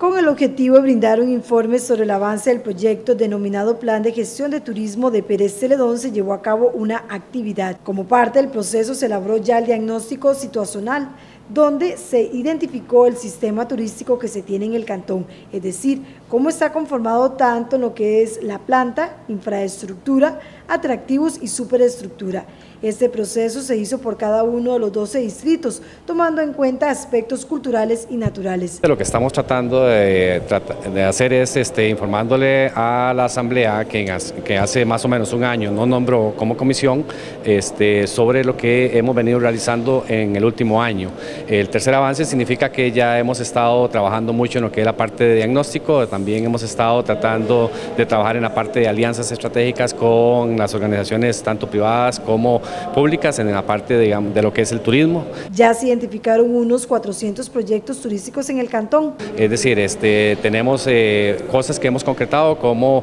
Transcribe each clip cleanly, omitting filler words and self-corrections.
Con el objetivo de brindar un informe sobre el avance del proyecto denominado Plan de Gestión de Turismo de Pérez Celedón, se llevó a cabo una actividad. Como parte del proceso se elaboró ya el diagnóstico situacional, donde se identificó el sistema turístico que se tiene en el cantón, es decir, cómo está conformado tanto en lo que es la planta, infraestructura, atractivos y superestructura. Este proceso se hizo por cada uno de los 12 distritos, tomando en cuenta aspectos culturales y naturales. Lo que estamos tratando de hacer es informándole a la Asamblea, que hace más o menos un año nos nombró como comisión, sobre lo que hemos venido realizando en el último año. El tercer avance significa que ya hemos estado trabajando mucho en lo que es la parte de diagnóstico, también hemos estado tratando de trabajar en la parte de alianzas estratégicas con las organizaciones tanto privadas como públicas en la parte, digamos, de lo que es el turismo. Ya se identificaron unos 400 proyectos turísticos en el cantón. Es decir, tenemos cosas que hemos concretado como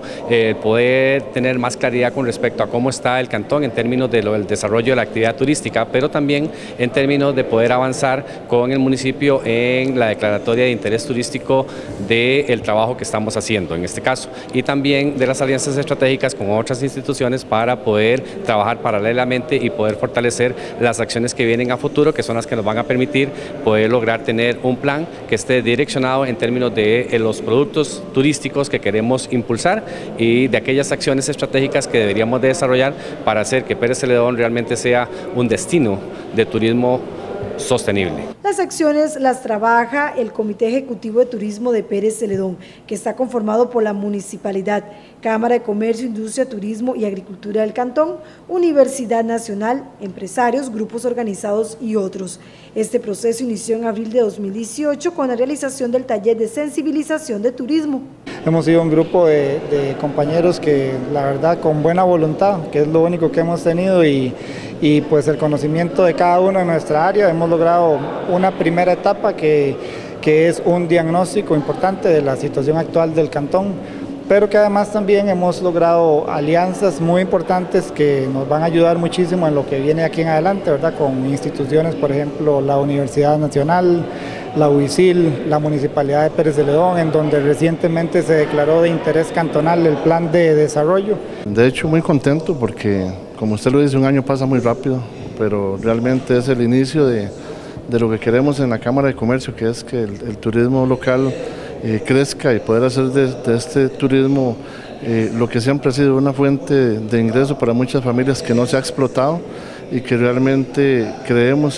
poder tener más claridad con respecto a cómo está el cantón en términos del desarrollo de la actividad turística, pero también en términos de poder avanzar con el municipio en la declaratoria de interés turístico del trabajo que estamos haciendo en este caso, y también de las alianzas estratégicas con otras instituciones para poder trabajar paralelamente y poder fortalecer las acciones que vienen a futuro, que son las que nos van a permitir poder lograr tener un plan que esté direccionado en términos de los productos turísticos que queremos impulsar y de aquellas acciones estratégicas que deberíamos de desarrollar para hacer que Pérez Celedón realmente sea un destino de turismo sostenible. Las acciones las trabaja el Comité Ejecutivo de Turismo de Pérez Celedón, que está conformado por la Municipalidad, Cámara de Comercio, Industria, Turismo y Agricultura del Cantón, Universidad Nacional, empresarios, grupos organizados y otros. Este proceso inició en abril de 2018 con la realización del taller de sensibilización de turismo. Hemos sido un grupo de compañeros que la verdad con buena voluntad, que es lo único que hemos tenido y pues el conocimiento de cada uno en nuestra área, hemos logrado una primera etapa que es un diagnóstico importante de la situación actual del cantón, pero que además también hemos logrado alianzas muy importantes que nos van a ayudar muchísimo en lo que viene aquí en adelante, ¿verdad? Con instituciones, por ejemplo, la Universidad Nacional, la UICIL, la Municipalidad de Pérez Celedón, en donde recientemente se declaró de interés cantonal el plan de desarrollo. De hecho, muy contento porque, como usted lo dice, un año pasa muy rápido, pero realmente es el inicio de lo que queremos en la Cámara de Comercio, que es que el turismo local crezca y poder hacer de este turismo lo que siempre ha sido una fuente de ingreso para muchas familias que no se ha explotado y que realmente creemos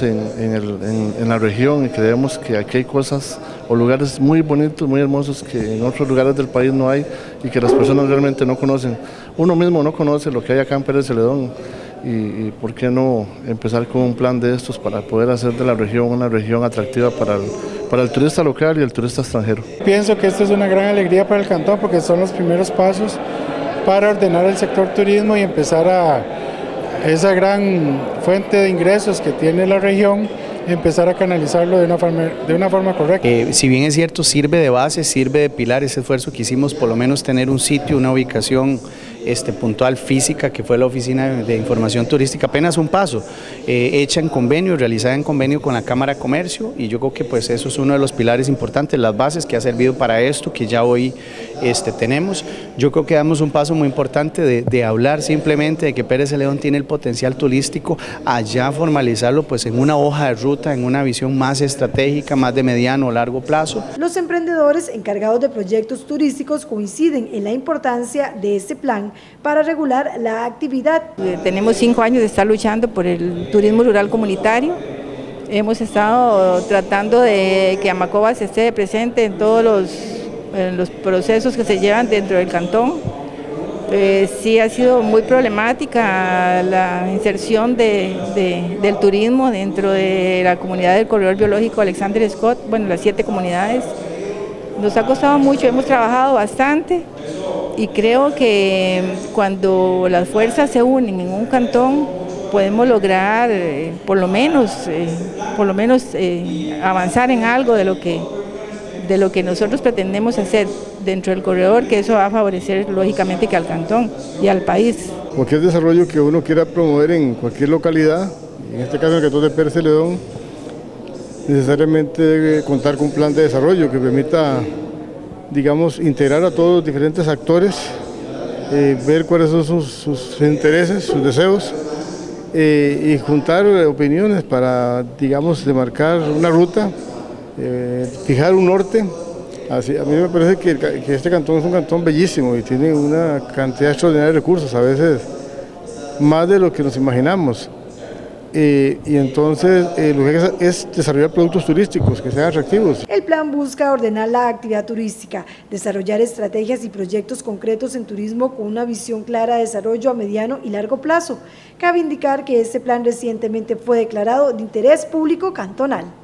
en la región y creemos que aquí hay cosas o lugares muy bonitos, muy hermosos que en otros lugares del país no hay y que las personas realmente no conocen. Uno mismo no conoce lo que hay acá en Pérez Celedón y por qué no empezar con un plan de estos para poder hacer de la región una región atractiva para el turista local y el turista extranjero. Pienso que esto es una gran alegría para el cantón porque son los primeros pasos para ordenar el sector turismo y empezar a esa gran fuente de ingresos que tiene la región, empezar a canalizarlo de una forma correcta. Si bien es cierto, sirve de base, sirve de pilar ese esfuerzo que hicimos, por lo menos tener un sitio, una ubicación puntual física, que fue la Oficina de Información Turística, apenas un paso, hecha en convenio, realizada en convenio con la Cámara de Comercio, y yo creo que pues eso es uno de los pilares importantes, las bases que ha servido para esto, que ya hoy tenemos. Yo creo que damos un paso muy importante de hablar simplemente de que Pérez Celedón tiene el potencial turístico, allá formalizarlo pues en una hoja de ruta, en una visión más estratégica, más de mediano o largo plazo. Los emprendedores encargados de proyectos turísticos coinciden en la importancia de este plan para regular la actividad. Tenemos 5 años de estar luchando por el turismo rural comunitario. Hemos estado tratando de que Amacoba se esté presente en todos los procesos que se llevan dentro del cantón. Sí ha sido muy problemática la inserción del turismo dentro de la comunidad del Corredor Biológico Alexander Scott, bueno, las 7 comunidades. Nos ha costado mucho, hemos trabajado bastante y creo que cuando las fuerzas se unen en un cantón podemos lograr por lo menos avanzar en algo de lo que nosotros pretendemos hacer dentro del corredor, que eso va a favorecer lógicamente que al cantón y al país. Cualquier desarrollo que uno quiera promover en cualquier localidad, en este caso en el cantón de Pérez Celedón, necesariamente debe contar con un plan de desarrollo que permita digamos, integrar a todos los diferentes actores, ver cuáles son sus intereses, sus deseos, y juntar opiniones para, digamos, demarcar una ruta, fijar un norte. Así, a mí me parece que este cantón es un cantón bellísimo y tiene una cantidad extraordinaria de recursos, a veces más de lo que nos imaginamos. Y entonces lo que hay que es desarrollar productos turísticos que sean atractivos. El plan busca ordenar la actividad turística, desarrollar estrategias y proyectos concretos en turismo con una visión clara de desarrollo a mediano y largo plazo. Cabe indicar que este plan recientemente fue declarado de interés público cantonal.